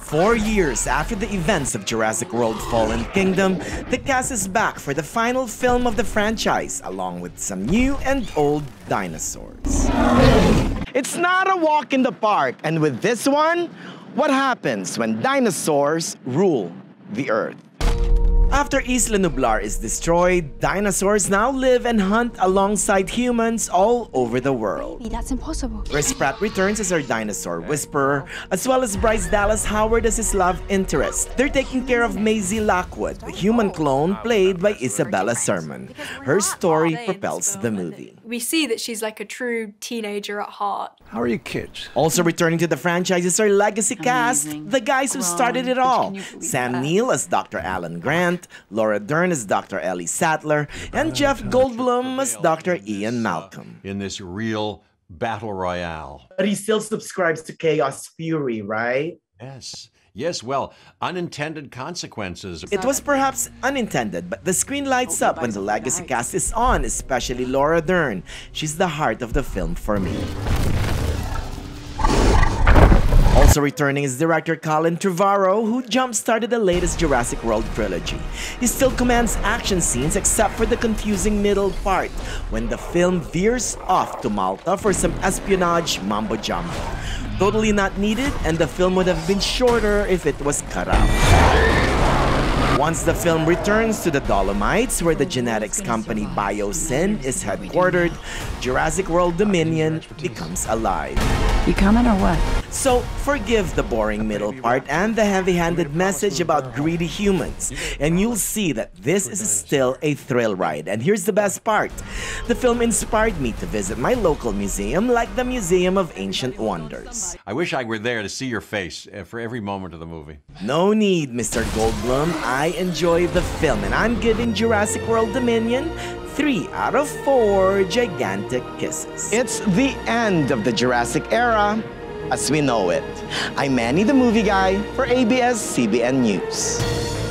4 years after the events of Jurassic World Fallen Kingdom, the cast is back for the final film of the franchise, along with some new and old dinosaurs. It's not a walk in the park, and with this one, what happens when dinosaurs rule the Earth? After Isla Nublar is destroyed, dinosaurs now live and hunt alongside humans all over the world. Maybe that's impossible. Chris Pratt returns as our dinosaur whisperer, as well as Bryce Dallas Howard as his love interest. They're taking care of Maisie Lockwood, the human clone played by Isabella Sermon. Her story propels the movie. We see that she's like a true teenager at heart. How are your kids? Also returning to the franchise is our legacy cast, the guys who started it all. Sam Neill as Dr. Alan Grant, Laura Dern as Dr. Ellie Sattler, and Jeff Goldblum as Dr. Ian Malcolm. In this real battle royale. But he still subscribes to Chaos Fury, right? Yes. Yes, well, unintended consequences. It was perhaps unintended, but the screen lights up when the legacy cast is on, especially Laura Dern. She's the heart of the film for me. Also returning is director Colin Trevorrow, who jump-started the latest Jurassic World trilogy. He still commands action scenes except for the confusing middle part, when the film veers off to Malta for some espionage mambo-jumbo. Totally not needed, and the film would have been shorter if it was cut out. Once the film returns to the Dolomites, where the genetics company BioSyn is headquartered, Jurassic World Dominion becomes alive. You coming or what? So, forgive the boring middle part and the heavy-handed message about greedy humans, and you'll see that this is still a thrill ride. And here's the best part. The film inspired me to visit my local museum, like the Museum of Ancient Wonders. I wish I were there to see your face for every moment of the movie. No need, Mr. Goldblum. I enjoy the film, and I'm giving Jurassic World Dominion 3 out of 4 gigantic kisses. It's the end of the Jurassic era as we know it. I'm Manny the Movie Guy for ABS-CBN News.